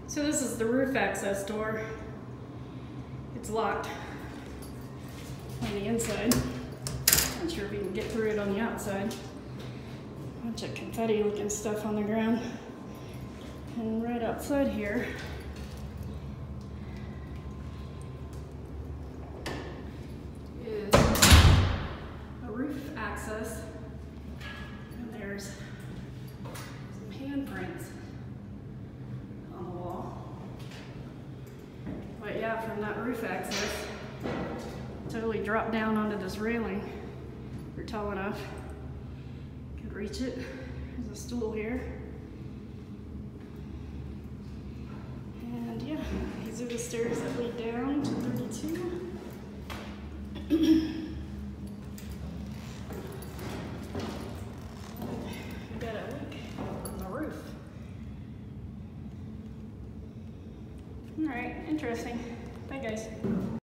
So this is the roof access door. It's locked on the inside. Not sure if you can get through it on the outside. Bunch of confetti looking stuff on the ground. And right outside here is a roof access. And there's some handprints on the wall. But yeah, from that roof access, totally drop down onto this railing. If you're tall enough, you could reach it. There's a stool here. And yeah, these are the stairs that lead down to 32. We got a leak on the roof. All right, interesting. Bye guys.